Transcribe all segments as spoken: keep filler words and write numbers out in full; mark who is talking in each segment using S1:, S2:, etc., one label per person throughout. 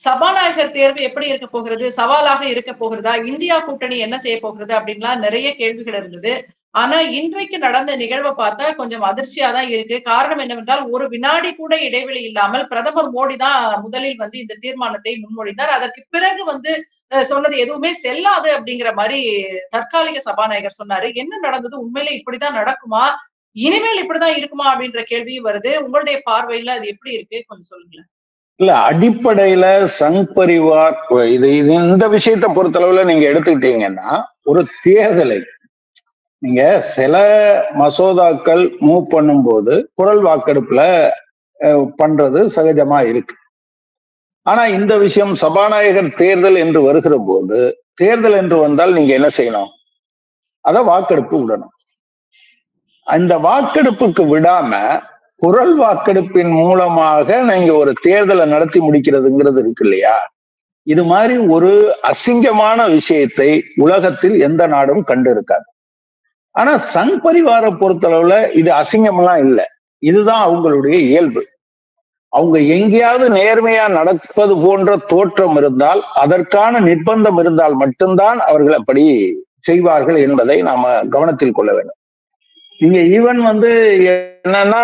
S1: சபாநாயகர் தேர்வு எப்படி இருக்க போகிறது? சவாலாக இருக்க போகிறதா? இந்தியா கூட்டணி என்ன செய்ய போகிறது? அப்படின்லாம் நிறைய கேள்விகள் இருந்தது. ஆனா, இன்றைக்கு நடந்த நிகழ்வ பார்த்தா கொஞ்சம் அதிர்ச்சியா தான் இருக்கு. காரணம் என்னவென்றால், ஒரு வினாடி கூட இடைவெளி இல்லாமல் பிரதமர் மோடி தான் முதலில் வந்து இந்த தீர்மானத்தை முன்மொழிந்தார். அதற்கு பிறகு வந்து அ சொன்னது எதுவுமே செல்லாது அப்படிங்கிற மாரி தற்காலிக சபாநாயகர் சொன்னாரு. என்ன நடந்தது? உண்மையிலே இப்படிதான் நடக்குமா? இனிமேல் இப்படிதான் இருக்குமா? அப்படின்ற கேள்வியும் வருது. உங்களுடைய பார்வையில அது எப்படி இருக்கு? கொஞ்சம் சொல்லுங்களேன்.
S2: இல்ல அடிப்படையில சங் பரிவார் இது இது இந்த விஷயத்தை பொறுத்தளவுல நீங்க எடுத்துக்கிட்டீங்கன்னா ஒரு தேர்தலை நீங்க சில மசோதாக்கள் மூவ் பண்ணும்போது குரல் வாக்கெடுப்புல அஹ், பண்றது சகஜமா இருக்கு. ஆனா இந்த விஷயம் சபாநாயகர் தேர்தல் என்று வருகிற போது தேர்தல் என்று வந்தால் நீங்க என்ன செய்யணும்? அத வாக்கெடுப்பு விடணும். அந்த வாக்கெடுப்புக்கு விடாம குரல் வாக்கெடுப்பின் மூலமாக நீங்க ஒரு தேர்தலை நடத்தி முடிக்கிறதுங்கிறது இருக்கு இல்லையா? இது மாதிரி ஒரு அசிங்கமான விஷயத்தை உலகத்தில் எந்த நாடும் கண்டு இருக்காது. ஆனா சங் பரிவார பொறுத்தளவுல இது அசிங்கம்லாம் இல்லை. இதுதான் அவங்களுடைய இயல்பு. அவங்க எங்கேயாவது நேர்மையா நடப்பது போன்ற தோற்றம் இருந்தால், அதற்கான நிர்பந்தம் இருந்தால் மட்டும்தான் அவர்கள் அப்படி செய்வார்கள் என்பதை நாம கவனத்தில் கொள்ள வேண்டும். நீங்க ஈவன் வந்து என்னன்னா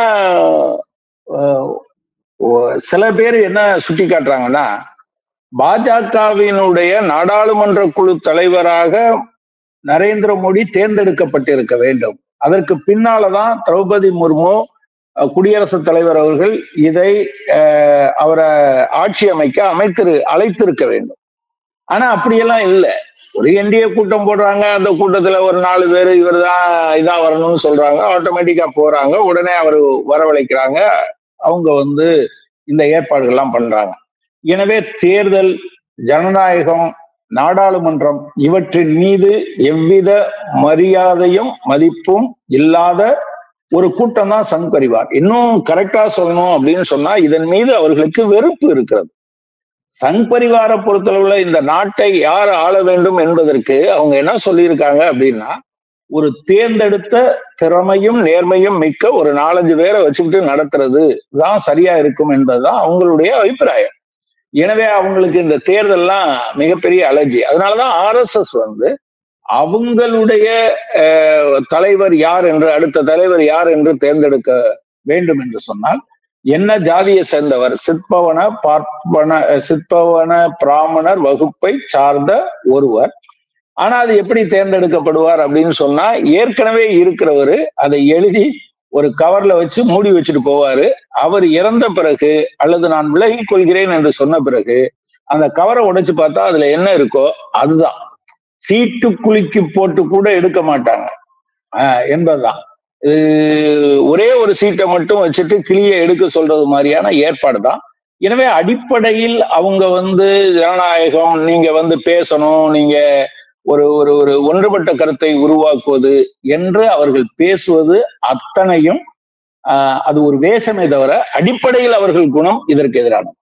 S2: சில பேர் என்ன சுட்டி காட்டுறாங்கன்னா, பாஜகவினுடைய நாடாளுமன்ற குழு தலைவராக நரேந்திர மோடி தேர்ந்தெடுக்கப்பட்டிருக்க வேண்டும். அதற்கு பின்னாலதான் திரௌபதி முர்மு குடியரசுத் தலைவர் அவர்கள் இதை அவரை ஆட்சி அமைக்க அமைத்திரு அழைத்திருக்க வேண்டும். ஆனா அப்படியெல்லாம் இல்லை. ஒரு என்டிஏ கூட்டம் போடுறாங்க, அந்த கூட்டத்துல ஒரு நாலு பேர் இவர் தான் இதா வரணும்னு சொல்றாங்க, ஆட்டோமேட்டிக்கா போறாங்க, உடனே அவர் வரவழைக்கிறாங்க, அவங்க வந்து இந்த ஏற்பாடுகள்லாம் பண்றாங்க. எனவே தேர்தல், ஜனநாயகம், நாடாளுமன்றம் இவற்றின் மீது எவ்வித மரியாதையும் மதிப்பும் இல்லாத ஒரு கூட்டம் தான் சங் பரிவார். இன்னும் கரெக்டா சொல்லணும் அப்படின்னு சொன்னா இதன் மீது அவர்களுக்கு வெறுப்பு இருக்கிறது. சங் பரிவார பொறுத்தளவுல இந்த நாட்டை யார் ஆள வேண்டும் என்பதற்கு அவங்க என்ன சொல்லியிருக்காங்க அப்படின்னா, ஒரு தேர்ந்தெடுத்த திறமையும் நேர்மையும் மிக்க ஒரு நாலஞ்சு பேரை வச்சுக்கிட்டு நடத்துறது தான் சரியா இருக்கும் என்பதுதான் அவங்களுடைய அபிப்பிராயம். எனவே அவங்களுக்கு இந்த தேர்தல்லாம் மிகப்பெரிய அலர்ஜி. அதனாலதான் ஆர் எஸ் எஸ் வந்து அவங்களுடைய தலைவர் யார் என்று, அடுத்த தலைவர் யார் என்று தேர்ந்தெடுக்க வேண்டும் என்று சொன்னால் என்ன ஜாதியை சேர்ந்தவர், சிற்பவன பார்ப்பன சிற்பவன பிராமணர் வகுப்பை சார்ந்த ஒருவர். ஆனா அது எப்படி தேர்ந்தெடுக்கப்படுவார் அப்படின்னு சொன்னா, ஏற்கனவே இருக்கிறவரு அதை எழுதி ஒரு கவர்ல வச்சு மூடி வச்சுட்டு போவாரு. அவர் இறந்த பிறகு அல்லது நான் விலகிக் கொள்கிறேன் என்று சொன்ன பிறகு அந்த கவரை உடைச்சு பார்த்தா அதுல என்ன இருக்கோ அதுதான். சீட்டு குலுக்கி போட்டு கூட எடுக்க மாட்டாங்க ஆஹ் என்பதுதான். ஒரே ஒரு சீட்டை மட்டும் வச்சுட்டு கிளியை எடுக்க சொல்றது மாதிரியான ஏற்பாடு தான். எனவே அடிப்படையில் அவங்க வந்து ஜனநாயகம், நீங்க வந்து பேசணும், நீங்க ஒரு ஒரு ஒரு ஒன்றுபட்ட கருத்தை உருவாக்குவது என்று அவர்கள் பேசுவது அத்தனையும் ஆஹ் அது ஒரு வேஷமே தவிர அடிப்படையில் அவர்கள் குணம் இதற்கு எதிரானது.